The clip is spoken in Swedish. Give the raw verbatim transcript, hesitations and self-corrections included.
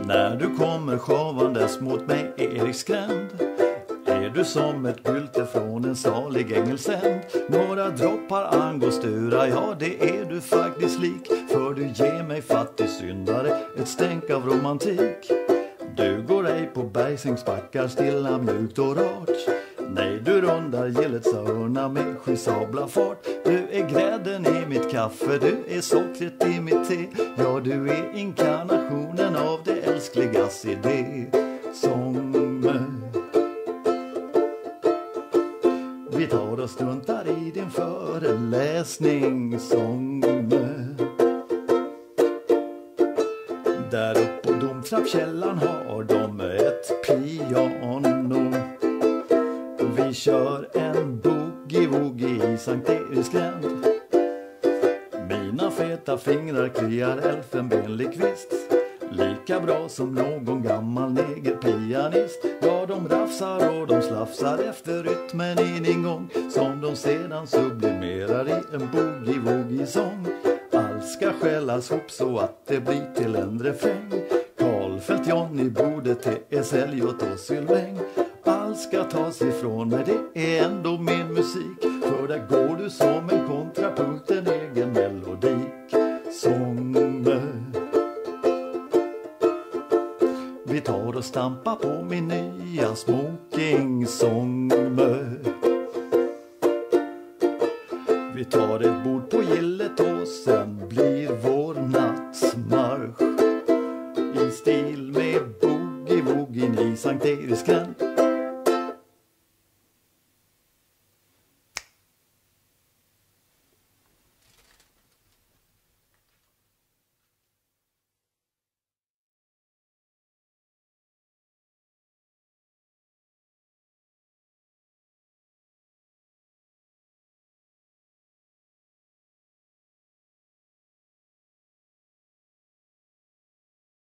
När du kommer sjavandes mot mig Eriksgränd, är du som ett gylte från en salig ängelssänd. Några droppar angostura, ja det är du faktiskt lik. För du ger mig fattig syndare ett stänk av romantik. Du går ej på bergsängsbackar stilla, mjukt och rart. Nej, du rundar gillets hörna med skysabla fart. Du är grädden i mitt kaffe, du är sockret i mitt te. Ja, du är inkarnationen av det älskligas idé. Sång. Vi tar och struntar i din föreläsning. Sång. Där uppe på domtrappkällan har de ett piano. Vi kör en boogie-woogie i Sankt Eriksgränd. Mina feta fingrar kliar elfenbenlig kvist. Lika bra som någon gammal negerpianist. Ja, de rafsar och de slafsar efter rytmen i din gång, som de sedan sublimerar i en boogie-woogie-sång. Allt ska skällas ihop så att det blir till en refräng. Karlfeldt, Johnny, Bode, T S Eliot och Sylväng. Allt ska tas ifrån mig, det är ändå min musik. För där går du som en kontrapunkt, en egen melodik. Sång. Vi tar och stampar på min nya smoking. Sång. Vi tar ett